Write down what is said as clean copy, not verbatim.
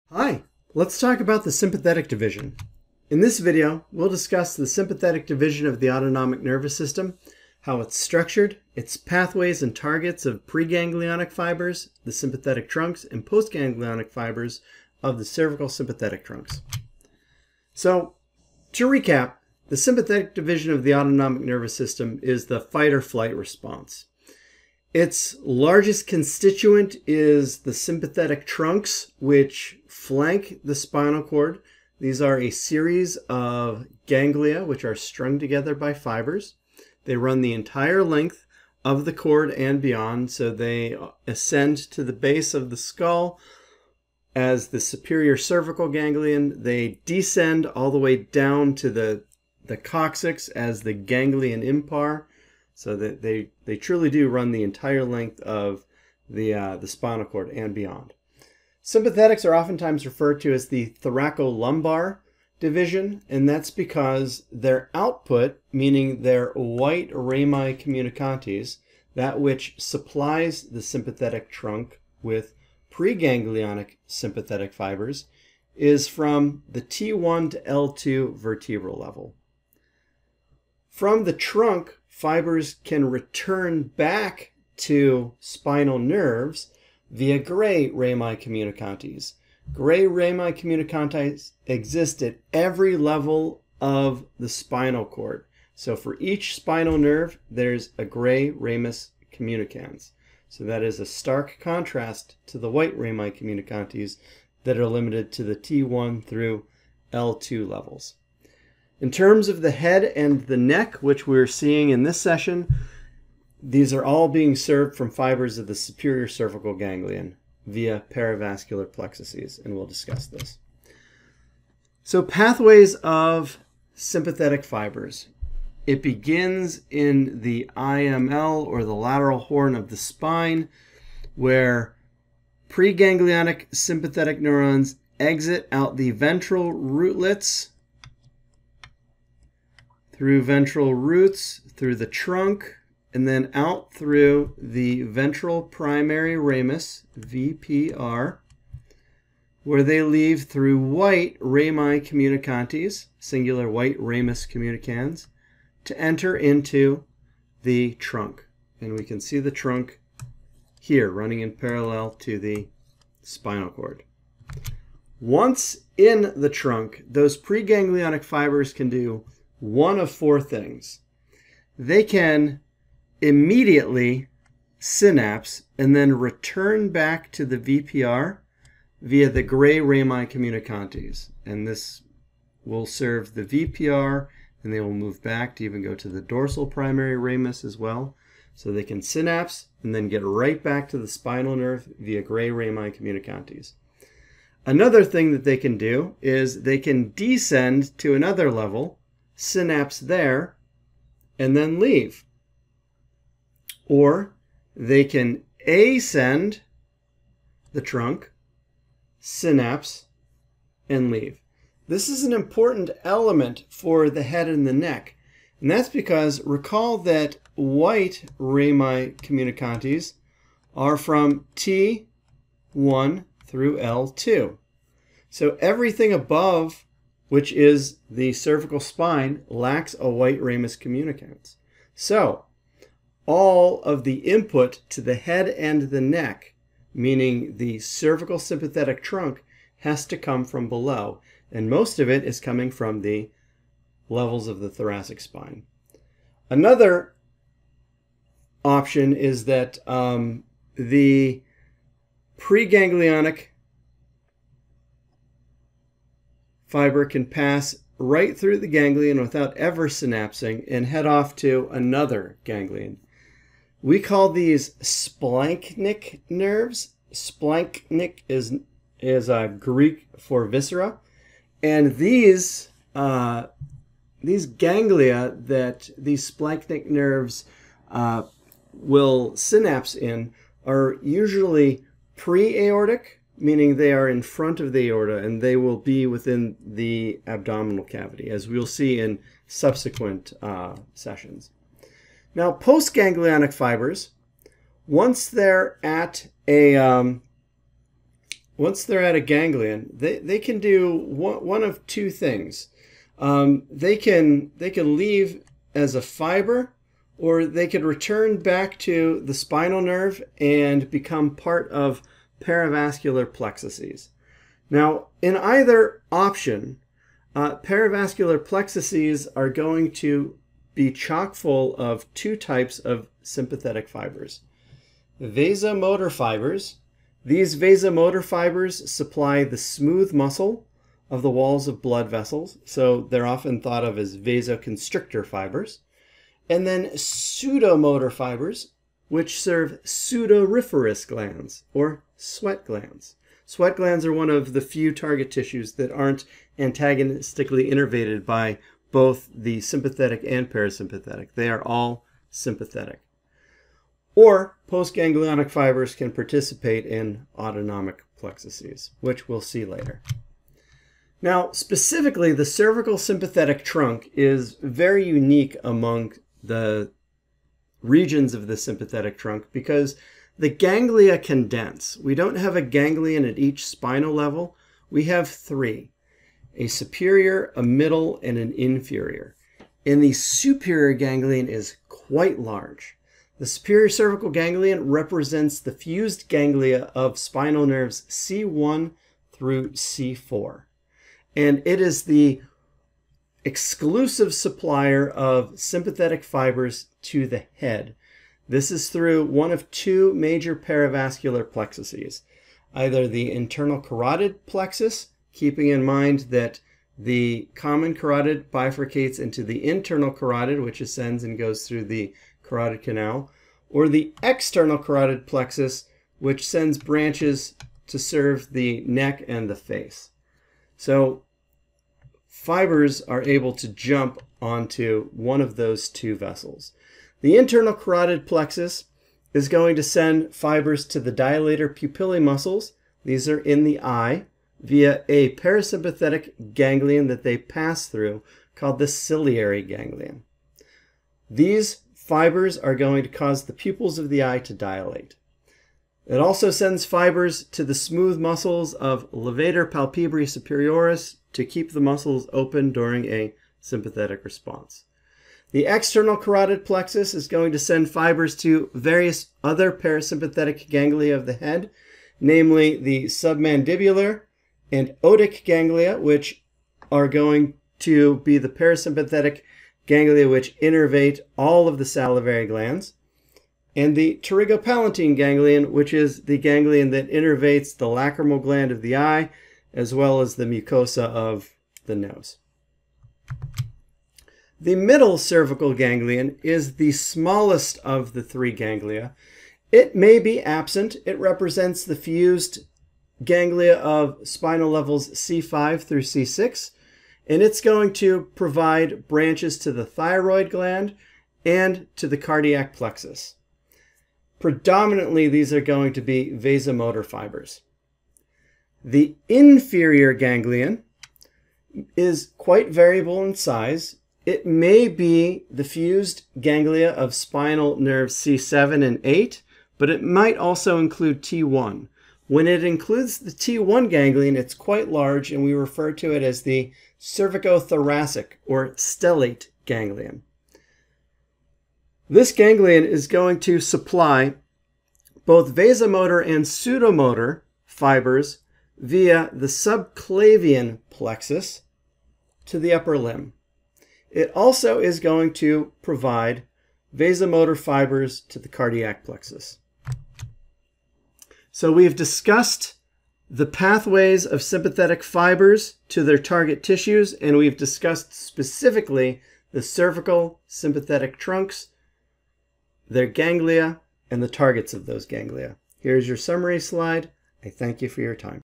Hi, let's talk about the sympathetic division. In this video, we'll discuss the sympathetic division of the autonomic nervous system, how it's structured, its pathways and targets of preganglionic fibers, the sympathetic trunks, and postganglionic fibers of the cervical sympathetic trunks. So, to recap, the sympathetic division of the autonomic nervous system is the fight or flight response. Its largest constituent is the sympathetic trunks, which flank the spinal cord. These are a series of ganglia which are strung together by fibers. They run the entire length of the cord and beyond, so they ascend to the base of the skull as the superior cervical ganglion. They descend all the way down to the coccyx as the ganglion impar. So that they truly do run the entire length of the spinal cord and beyond. Sympathetics are oftentimes referred to as the thoracolumbar division, and that's because their output, meaning their white rami communicantes, that which supplies the sympathetic trunk with preganglionic sympathetic fibers, is from the T1 to L2 vertebral level. From the trunk, fibers can return back to spinal nerves via gray rami communicantes. Gray rami communicantes exist at every level of the spinal cord. So for each spinal nerve, there's a gray ramus communicans. So that is a stark contrast to the white rami communicantes that are limited to the T1 through L2 levels. In terms of the head and the neck, which we're seeing in this session, these are all being served from fibers of the superior cervical ganglion via perivascular plexuses, and we'll discuss this. So pathways of sympathetic fibers. It begins in the IML, or the lateral horn of the spine, where preganglionic sympathetic neurons exit out the ventral rootlets, through ventral roots, through the trunk, and then out through the ventral primary ramus, VPR, where they leave through white rami communicantes, singular white ramus communicans, to enter into the trunk. And we can see the trunk here running in parallel to the spinal cord. Once in the trunk, those preganglionic fibers can do one of four things. They can immediately synapse and then return back to the VPR via the gray rami communicantes. And this will serve the VPR, and they will move back to even go to the dorsal primary ramus as well. So they can synapse and then get right back to the spinal nerve via gray rami communicantes. Another thing that they can do is they can descend to another level, synapse there, and then leave. Or they can ascend the trunk, synapse, and leave. This is an important element for the head and the neck, and that's because recall that white rami communicantes are from T1 through L2. So everything above, which is the cervical spine, lacks a white ramus communicans. So all of the input to the head and the neck, meaning the cervical sympathetic trunk, has to come from below, and most of it is coming from the levels of the thoracic spine. Another option is that the preganglionic fiber can pass right through the ganglion without ever synapsing and head off to another ganglion. We call these splanchnic nerves. Splanchnic is Greek for viscera, and these ganglia that these splanchnic nerves will synapse in are usually pre-aortic, meaning they are in front of the aorta, and they will be within the abdominal cavity, as we'll see in subsequent sessions. Now, postganglionic fibers, once they're at a once they're at a ganglion, they can do one of two things. They can leave as a fiber, or they could return back to the spinal nerve and become part of perivascular plexuses. Now, in either option, perivascular plexuses are going to be chock full of two types of sympathetic fibers. Vasomotor fibers. These vasomotor fibers supply the smooth muscle of the walls of blood vessels, so they're often thought of as vasoconstrictor fibers. And then pseudomotor fibers, which serve sudoriferous glands, or sweat glands. Sweat glands are one of the few target tissues that aren't antagonistically innervated by both the sympathetic and parasympathetic. They are all sympathetic. Or postganglionic fibers can participate in autonomic plexuses, which we'll see later. Now, specifically, the cervical sympathetic trunk is very unique among the regions of the sympathetic trunk because the ganglia condense. We don't have a ganglion at each spinal level. We have three: a superior, a middle, and an inferior. And the superior ganglion is quite large. The superior cervical ganglion represents the fused ganglia of spinal nerves C1 through C4. And it is the exclusive supplier of sympathetic fibers to the head. This is through one of two major perivascular plexuses, either the internal carotid plexus, keeping in mind that the common carotid bifurcates into the internal carotid, which ascends and goes through the carotid canal, or the external carotid plexus, which sends branches to serve the neck and the face. So fibers are able to jump onto one of those two vessels. The internal carotid plexus is going to send fibers to the dilator pupillae muscles. These are in the eye via a parasympathetic ganglion that they pass through called the ciliary ganglion. These fibers are going to cause the pupils of the eye to dilate. It also sends fibers to the smooth muscles of levator palpebrae superioris to keep the muscles open during a sympathetic response. The external carotid plexus is going to send fibers to various other parasympathetic ganglia of the head, namely the submandibular and otic ganglia, which are going to be the parasympathetic ganglia which innervate all of the salivary glands, and the pterygopalatine ganglion, which is the ganglion that innervates the lacrimal gland of the eye, as well as the mucosa of the nose. The middle cervical ganglion is the smallest of the three ganglia. It may be absent. It represents the fused ganglia of spinal levels C5 through C6, and it's going to provide branches to the thyroid gland and to the cardiac plexus. Predominantly, these are going to be vasomotor fibers. The inferior ganglion is quite variable in size. It may be the fused ganglia of spinal nerves C7 and 8, but it might also include T1. When it includes the T1 ganglion, it's quite large, and we refer to it as the cervicothoracic or stellate ganglion. This ganglion is going to supply both vasomotor and pseudomotor fibers via the subclavian plexus to the upper limb. It also is going to provide vasomotor fibers to the cardiac plexus. So we've discussed the pathways of sympathetic fibers to their target tissues, and we've discussed specifically the cervical sympathetic trunks, their ganglia, and the targets of those ganglia. Here's your summary slide. I thank you for your time.